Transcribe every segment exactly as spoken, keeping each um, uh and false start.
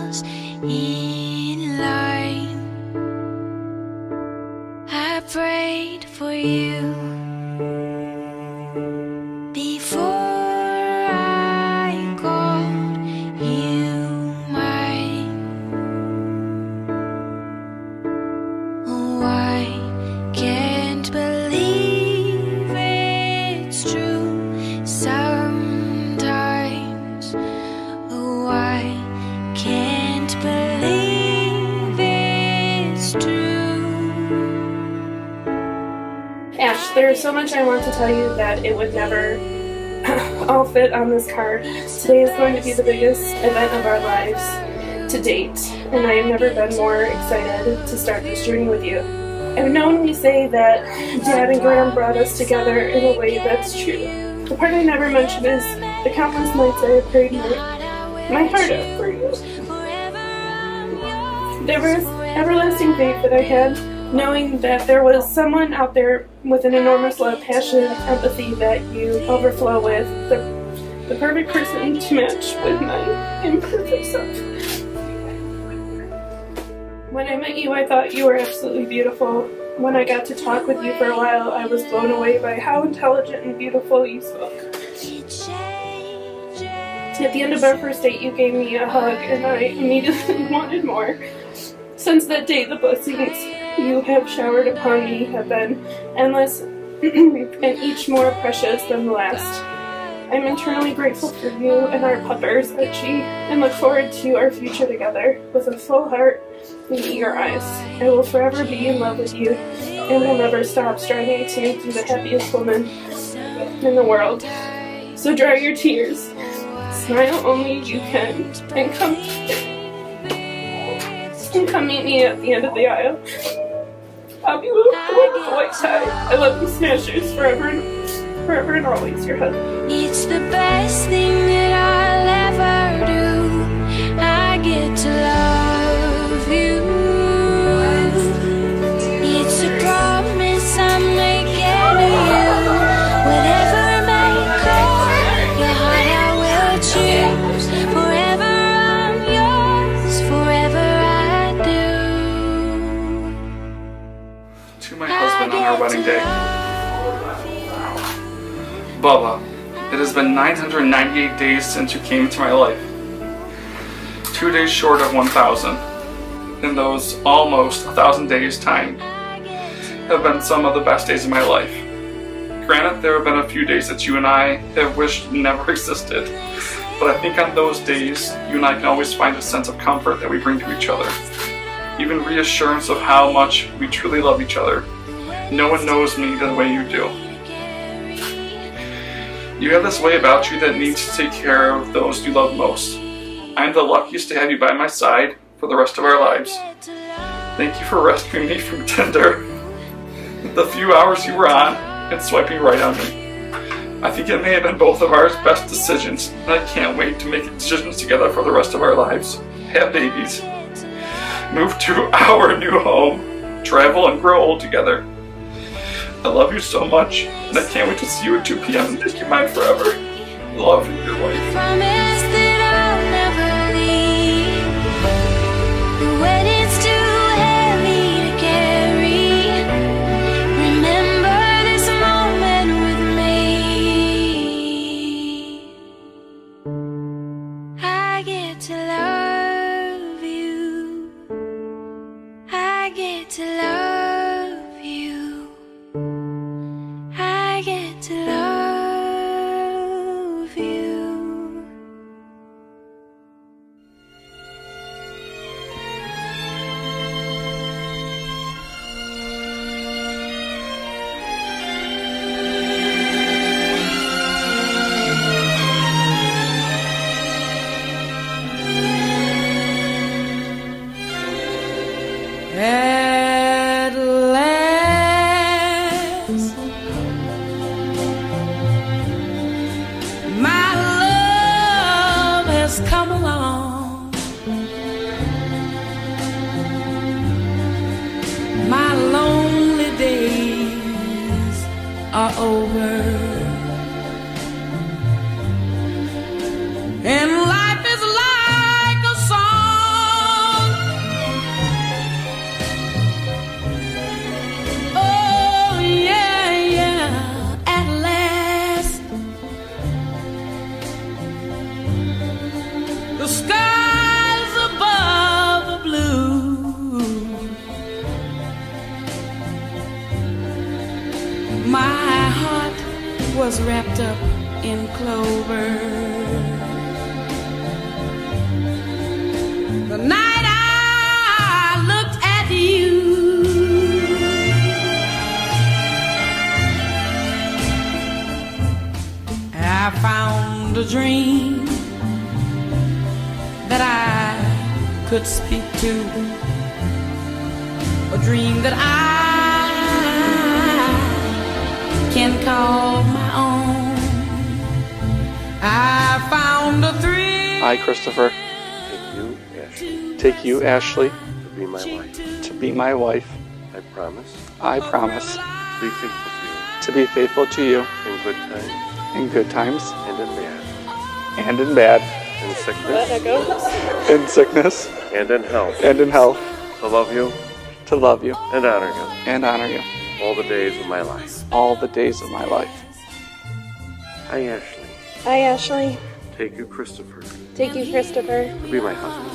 falls in line. I prayed for you before I called you mine. Oh, I can't believe it's true sometimes. Oh, I can't believe it's true. Ash, there is so much I want to tell you that it would never all fit on this card. Today is going to be the biggest event of our lives to date, and I have never been more excited to start this journey with you. I've known we say that Dad and Graham brought us together in a way that's true. The part I never mentioned is the countless nights I have prayed my, my heart out for you. There was everlasting faith that I had, knowing that there was someone out there with an enormous love, passion, and empathy that you overflow with, the, the perfect person to match with my imperfect self. When I met you, I thought you were absolutely beautiful. When I got to talk with you for a while, I was blown away by how intelligent and beautiful you spoke. At the end of our first date, you gave me a hug, and I immediately wanted more. Since that day, the blessings you have showered upon me have been endless, and each more precious than the last. I'm eternally grateful for you and our puppers, Archie, and look forward to our future together with a full heart and eager eyes. I will forever be in love with you, and will never stop striving to make you the happiest woman in the world. So dry your tears, smile only you can, and come and come meet me at the end of the aisle. I'll be with a wonderful white tie. I love you, Smashers, forever and forever and always, your husband. It's the best thing that I'll ever do. I get to love you. It's a promise I'm making to you. Whatever may come, your heart I will choose. Forever I'm yours, forever I do. To my husband on our wedding day. Bubba, it has been nine hundred ninety-eight days since you came into my life. Two days short of one thousand. In those almost a thousand days' time have been some of the best days of my life. Granted, there have been a few days that you and I have wished never existed, but I think on those days, you and I can always find a sense of comfort that we bring to each other. Even reassurance of how much we truly love each other. No one knows me the way you do. You have this way about you that needs to take care of those you love most. I'm the luckiest to have you by my side for the rest of our lives. Thank you for rescuing me from Tinder. The few hours you were on and swiping right on me. I think it may have been both of our best decisions, and I can't wait to make decisions together for the rest of our lives. Have babies. Move to our new home. Travel and grow old together. I love you so much, and I can't wait to see you at two p m and make you mine forever. Love, your wife. Promise that I'll never leave. The wedding's too heavy to carry. Remember this moment with me. I get to love you. I get to love you. I get to love you. At last, my love has come along. My lonely days are over, and life is like a song skies above the blue. My heart was wrapped up in clover. The night I looked at you, I found a dream that I could speak to, a dream that I can call my own. I found a thrill. I, Christopher, Take you, Ashley, take you, Ashley, to be my wife. to be my wife. I promise I promise to be faithful to you to be faithful to you in good times in good times and in bad, and in bad, in That sickness echoes. in sickness and in health, and in health, to love you to love you and honor you and honor you all the days of my life. all the days of my life. I, Ashley, I, Ashley, take you, Christopher, take you, Christopher, to be my husband.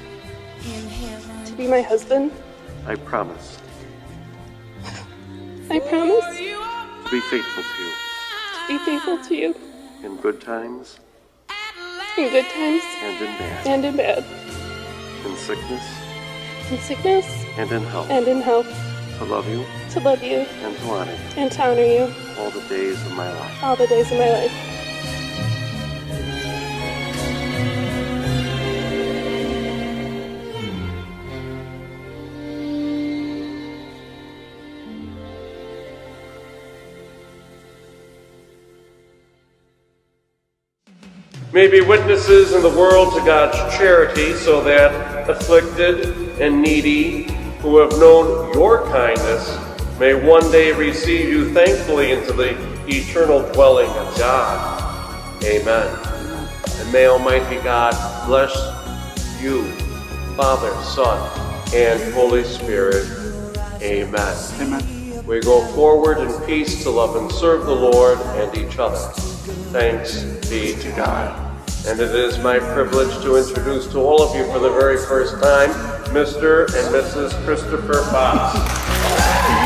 to be my husband. I promise I promise to be faithful to you to be faithful to you in good times in good times and in bad, and in bad, in sickness in sickness and in health, and in health, to love you to love you and to honor you and to honor you all the days of my life. all the days of my life. May be witnesses in the world to God's charity, so that afflicted and needy who have known your kindness may one day receive you thankfully into the eternal dwelling of God. Amen. And may Almighty God bless you, Father, Son, and Holy Spirit. Amen. Amen. We go forward in peace to love and serve the Lord and each other. Thanks be to God. And it is my privilege to introduce to all of you for the very first time, Mister and Missus Christopher Fox.